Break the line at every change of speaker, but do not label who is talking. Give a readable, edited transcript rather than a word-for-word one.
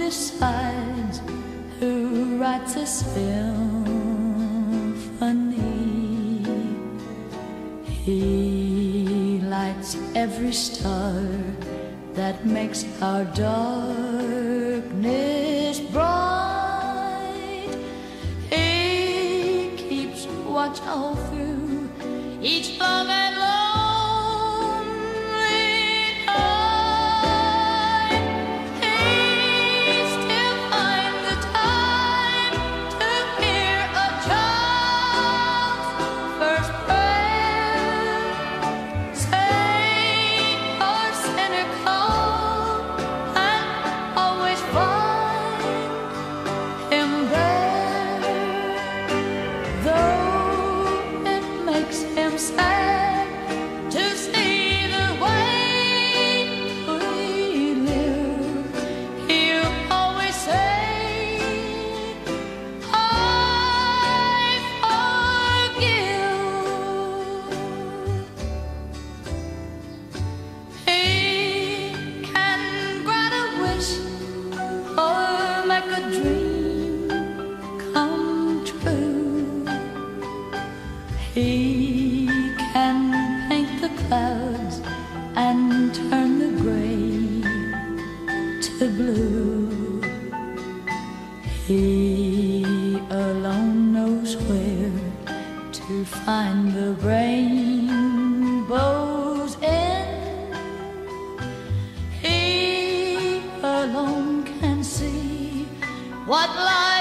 decides who writes a symphony. He lights every star that makes our darkness bright. He keeps watch all through each long and lonely night. He still finds the time to hear a child's first prayer, saint or cynical, and always find him there. Though it makes him sad to see the way we live, he'll always say, I forgive. He can grant a wish or make a dream come true. He can paint the clouds and turn the gray to blue. He alone knows where to find the rainbow's end. He alone can see what lies